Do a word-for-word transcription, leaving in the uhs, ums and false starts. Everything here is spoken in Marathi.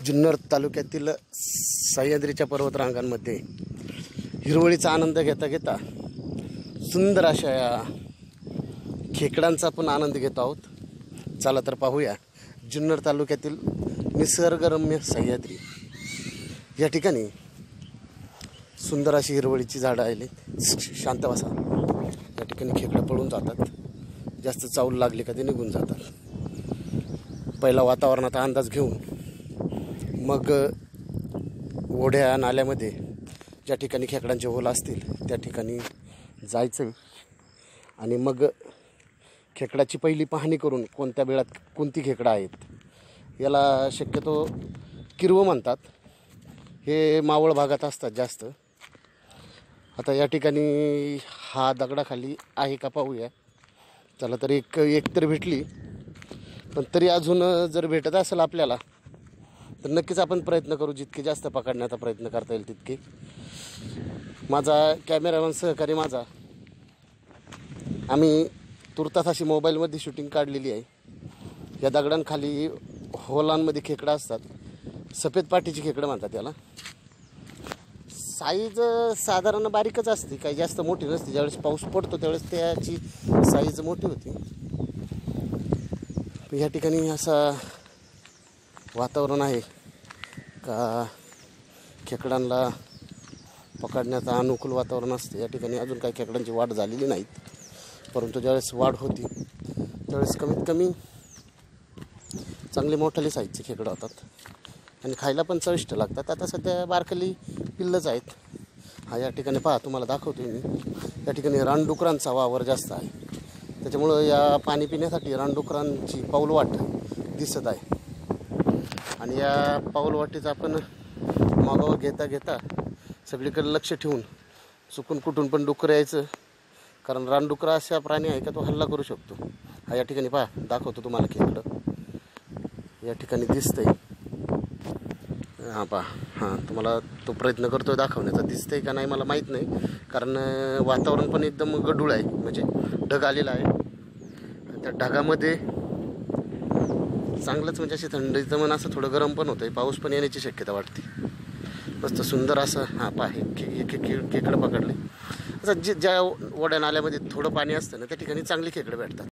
जुन्नर तालुक्यातील सह्याद्रीच्या पर्वतरांगांमध्ये हिरवळीचा आनंद घेता घेता सुंदर अशा या खेकड्यांचा पण आनंद घेत आहोत। चला तर पाहूया जुन्नर तालुक्यातील निसर्गरम्य सह्याद्री या ठिकाणी सुंदर अशी हिरवळीची झाडं आली। शांत बसा। या ठिकाणी खेकडे पळून जातात, जास्त चावल लागली का ते निघून जातात। पहिला वातावरणाचा अंदाज घेऊन मग ओढ्या नाल्यामध्ये ज्या ठिकाणी खेकड्यांचे होल असतील त्या ठिकाणी जायचं आणि मग खेकड्याची पहिली पाहणी करून कोणत्या वेळात कोणती खेकडं आहेत। याला शक्यतो किरवं म्हणतात। हे मावळ भागात असतात जास्त। आता या ठिकाणी हा दगडाखाली आहे का पाहूया। चला तर एक एक तर भेटली, पण तरी अजून जर भेटत असेल आपल्याला तर नक्कीच आपण प्रयत्न करू, जितके जास्त पकडण्याचा प्रयत्न करता येईल तितके। माझा कॅमेरामॅन सहकारी माझा आम्ही तुर्तास अशी मोबाईलमध्ये शूटिंग काढलेली आहे। या दगडांखाली होलांमध्ये खेकडं असतात, सफेद पाटीची खेकडं म्हणतात त्याला। साईज साधारण बारीकच असते, काही जास्त मोठी नसते। ज्यावेळेस पाऊस पडतो त्यावेळेस त्याची साईज मोठी होती। या ठिकाणी असं वातावरण आहे का खेकडांना पकडण्याचं अनुकूल वातावरण असते। या ठिकाणी अजून काही खेकड्यांची वाढ झालेली नाहीत, परंतु ज्यावेळेस वाढ होती त्यावेळेस कमीत कमी चांगले मोठाले साईजचे खेकडं होतात आणि खायला पण चविष्ट लागतात। आता सध्या बारकली पिल्लंच आहेत। हा या ठिकाणी पहा, तुम्हाला दाखवतो मी। या ठिकाणी रानडुकरांचा वावर जास्त आहे, त्याच्यामुळं या पाणी पिण्यासाठी रानडुकरांची पाऊलवाट दिसत आहे। आणि या पाऊलवाटीचा आपण मागोवा घेता घेता सगळीकडे लक्ष ठेवून चुकून कुठून पण डुकरं यायचं, कारण रानडुकरा असा प्राणी आहे का तो हल्ला करू शकतो। हा या ठिकाणी पहा, दाखवतो तुम्हाला खेकडं या ठिकाणी दिसतंय। हां पहा, हां तुम्हाला तो प्रयत्न करतोय दाखवण्याचा, दिसतंय का नाही मला माहीत नाही, कारण वातावरण पण एकदम गढूळ आहे, म्हणजे ढग आलेला आहे। त्या ढगामध्ये चांगलंच म्हणजे अशी थंडीचं मन असं थोडं गरम पण होतं आहे, पाऊस पण येण्याची शक्यता वाटते। मस्त सुंदर असं हां पहा, हे खे खे खेकडं पकडले। असं जे ज्या ओढ्या नाल्यामध्ये थोडं पाणी असतं ना त्या ठिकाणी चांगली खेकडं भेटतात।